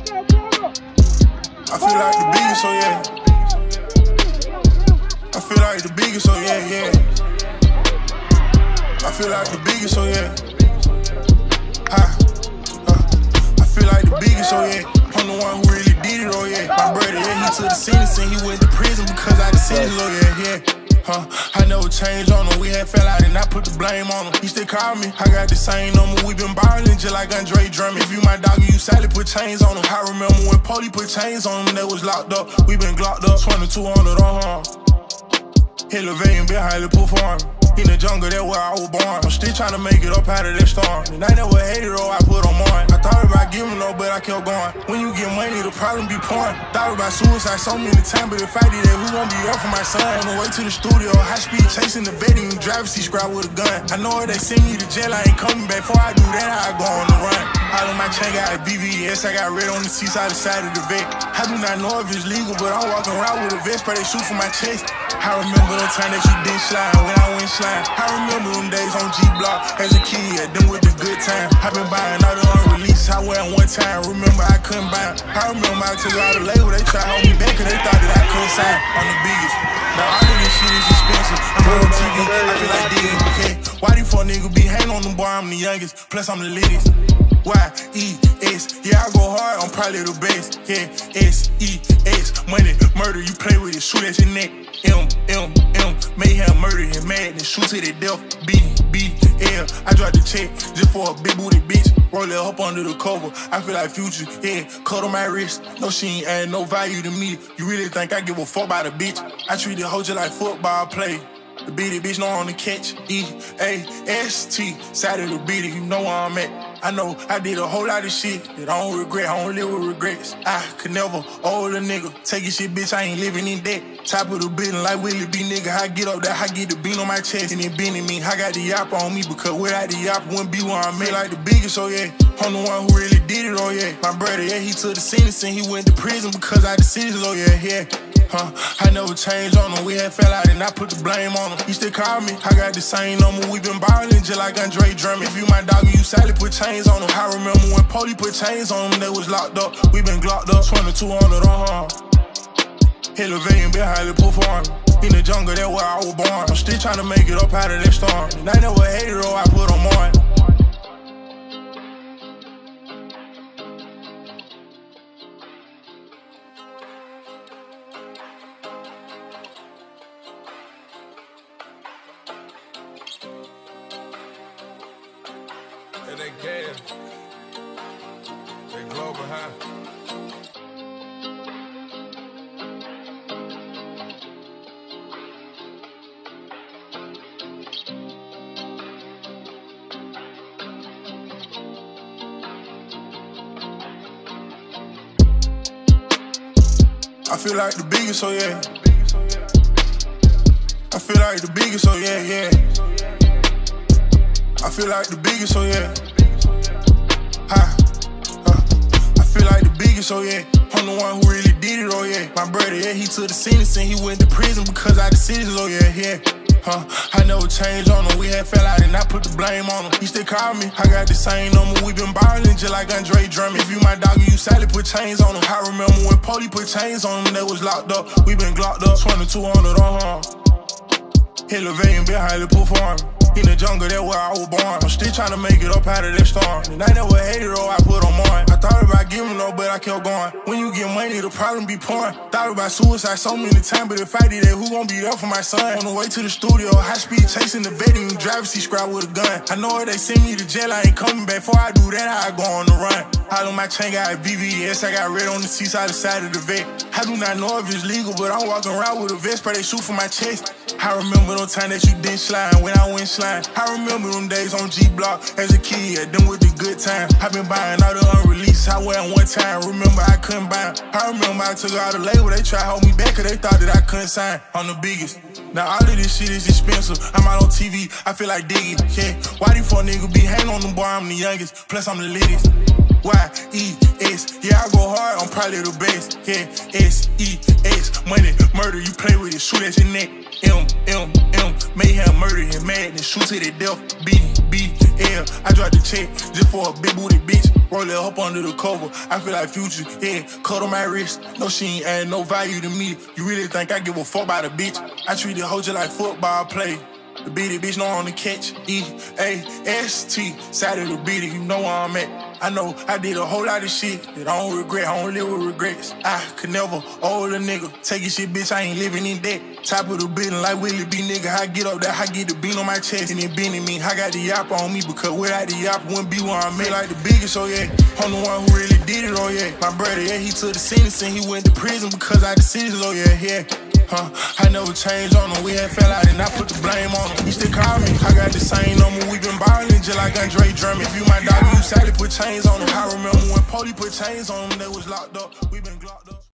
I feel like the biggest, so yeah. I feel like the biggest, so yeah, yeah. I feel like the biggest, so yeah. I feel like the biggest, so yeah. I'm the one who really did it, oh yeah. My brother, yeah, he took the sentence and he went to prison because I decided, oh yeah, yeah. I never changed on him. We had fell out and I put the blame on him. He still call me. I got the same number. We been ballin' just like Andre Drummond. If you my dog, you Sally put chains on him. I remember when Poli put chains on him. They was locked up. We been glocked up. 2200 on him. Elevating behind the perform. In the jungle, that's where I was born. I'm still trying to make it up out of that storm. And I never hated her, I put on mine. I thought about giving up, but I kept going. When you get money, the problem be porn. Thought about suicide so many times, but if I did that, who gon' be up for my son? On the way to the studio, high speed chasing the vetting, driver's seat scrap with a gun. I know if they send me to jail, I ain't coming back. Before I do that, I go on the run. All of my chain got a BVS, I got red on the seaside side of the vet. I do not know if it's legal, but I'm walking around with a vest, but they shoot for my chest. I remember the time that you didn't slide when I went slime. I remember them days on G-Block as a kid, them with the good time. I been buying all the unreleased, I went one time. Remember I couldn't buy them. I remember I took all the label, they tried to hold me back cause they thought that I couldn't sign on the biggest. Now all of this shit is expensive. I'm on TV, I feel like digging. Yeah. Why these four niggas be hanging on them boy, I'm the youngest, plus I'm the latest. Y-E-S, yeah, I go hard, I'm probably the best. Yeah, S-E-X, money, murder, you play with it, shoot at your neck. M-M-M, mayhem, murder, and madness, shoot to the death. B-B-L, I dropped the check just for a big booty bitch. Roll it up under the cover, I feel like Future, yeah, cut on my wrist. No, she ain't add no value to me. You really think I give a fuck about a bitch? I treat the hoe just like football play. The bitty bitch know on the catch. E-A-S-T, side of the bitty, you know where I'm at. I know I did a whole lot of shit that I don't regret, I don't live with regrets. I could never owe a nigga, take your shit, bitch, I ain't living in debt. Top of the building like Willie B, nigga, I get up there, I get the bean on my chest. And it bending me, I got the yap on me, because without the yap, wouldn't be where I'm at. Like the biggest, oh yeah, I'm the one who really did it, oh yeah. My brother, yeah, he took the sentence and he went to prison because I decided, oh yeah, yeah. I never changed on him. We had fell out and I put the blame on him. He still call me. I got the same number. We been ballin' just like Andre Drummond. If you my dog, you Sally put chains on him. I remember when Poli put chains on him. They was locked up. We been glocked up. 2200 on him. Elevating behind the perform. In the jungle, that's where I was born. I'm still trying to make it up out of that storm. And I never hated her, I put on mine. And they gas, they global high. I feel like the biggest, so yeah. I feel like the biggest, so yeah, yeah. I feel like the biggest, so yeah. I feel like the biggest, so yeah. I'm the one who really did it, oh yeah. My brother, yeah, he took the sentence and he went to prison because I decided, oh yeah, yeah. I never changed on him. We had fell out and I put the blame on him. He still call me. I got the same number. We been ballin' just like Andre Drummond. If you my dog, you Sally put chains on him. I remember when Poli put chains on him. They was locked up. We been glocked up. 2200 on him. Elevating behind the perform. In the jungle, that's where I was born. I'm still trying to make it up out of that storm. And I never hated her, I put on mine. I thought about giving up, but I kept going. When you get money, the problem be porn. Thought about suicide so many times, but if I did that, who gon' be there for my son? On the way to the studio, high speed chasing the vetting, driver's seat scrap with a gun. I know if they send me to jail, I ain't coming back. Before I do that, I go on the run. All of my chain got a BVS, I got red on the seaside side of the vet. I do not know if it's legal, but I'm walking around with a vest, but they shoot for my chest. I remember the time that you didn't slide when I went slime. I remember them days on G-Block as a kid, them with the good time. I been buying all the unreleased, I went one time. Remember I couldn't buy them. I remember I took all the label, they tried to hold me back cause they thought that I couldn't sign on the biggest. Now all of this shit is expensive. I'm out on TV, I feel like digging, yeah. Why these four niggas be hanging on them boy, I'm the youngest, plus I'm the latest. Y-E-S, yeah, I go hard, I'm probably the best. Yeah, S-E-X, money, murder, you play with it, shoot at your neck. M-M-M, mayhem, murder, and madness, shoot to the death. B-B Yeah, I dropped the check just for a big booty bitch. Roll it up under the cover. I feel like Future, yeah. Cut on my wrist. No, she ain't add no value to me. You really think I give a fuck about a bitch? I treat the hoe just like football play. The bitty bitch know on the catch. E-A-S-T. Side of the bitty, you know where I'm at. I know I did a whole lot of shit that I don't regret. I don't live with regrets. I could never owe a nigga. Take your shit, bitch, I ain't living in debt. Top of the building like Willie B, nigga. I get up there, I get the bean on my chest. And it bending me. I got the yap on me because without the yap, wouldn't be where I'm at. Like the biggest, oh yeah. I'm the one who really did it, oh yeah. My brother, yeah, he took the sentence and he went to prison because I decisions, oh yeah, yeah. I never changed on him. We had fell out and I put the blame on him. He still call me. I got the same number. We been ballin' just like Andre Drummond. If you my dog, you Sally put chains on him. I remember when Pody put chains on him, they was locked up. We been glocked up.